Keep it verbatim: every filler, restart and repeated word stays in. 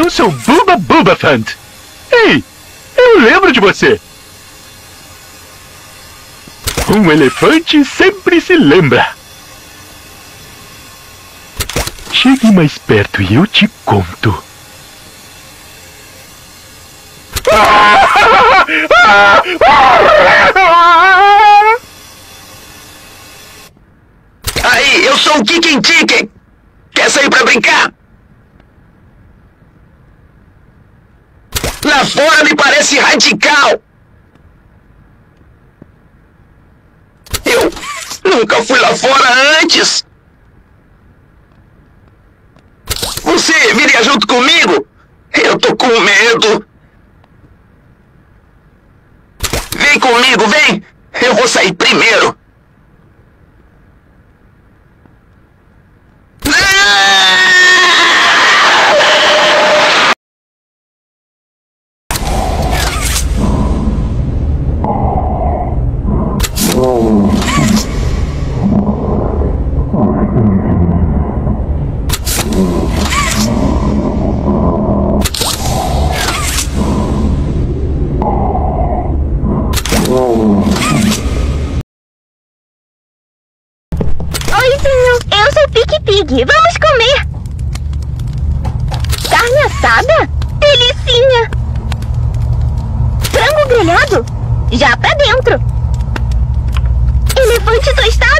Eu sou Bubba Bubbaphant. Ei, eu lembro de você. Um elefante sempre se lembra. Chegue mais perto e eu te conto. Aí, eu sou o Chicken Chicken. Quer sair pra brincar? Lá fora me parece radical. Eu nunca fui lá fora antes. Você viria junto comigo? Eu tô com medo. Vem comigo, vem. Eu vou sair primeiro. Pig, vamos comer! Carne assada? Delicinha! Frango grelhado? Já pra dentro! Elefante tostado?